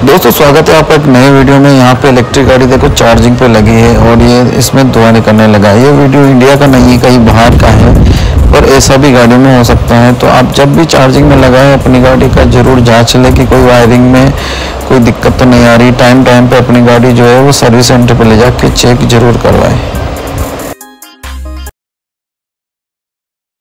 दोस्तों स्वागत है आपका एक नए वीडियो में। यहाँ पे इलेक्ट्रिक गाड़ी देखो चार्जिंग पे लगी है और ये इसमें धुआं निकलने लगा है। ये वीडियो इंडिया का नहीं है, कहीं बाहर का है, पर ऐसा भी गाड़ी में हो सकता है। तो आप जब भी चार्जिंग में लगाएं अपनी गाड़ी का ज़रूर जांच लें कि कोई वायरिंग में कोई दिक्कत तो नहीं आ रही। टाइम टाइम पे अपनी गाड़ी जो है वो सर्विस सेंटर पे ले जाके चेक ज़रूर करवाएं।